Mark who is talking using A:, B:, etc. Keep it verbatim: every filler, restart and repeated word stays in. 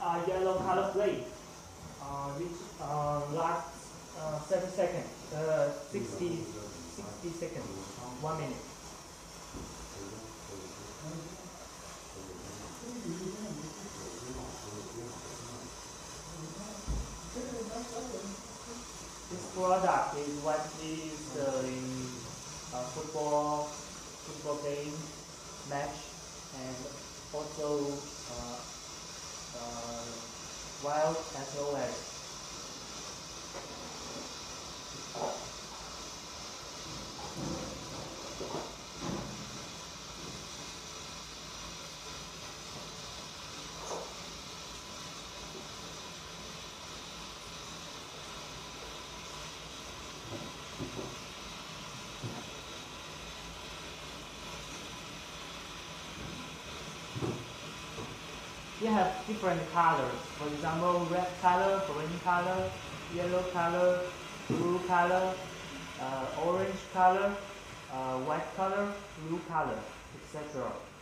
A: uh, yellow color plate, uh, which uh, lasts uh, seven seconds, uh, sixty, sixty seconds, uh, one minute. This product is what is uh, in uh, football, football game, match, and also uh, uh, wild as well as we have different colors. For example, red color, green color, yellow color, blue color, uh, orange color, uh, white color, blue color, et cetera.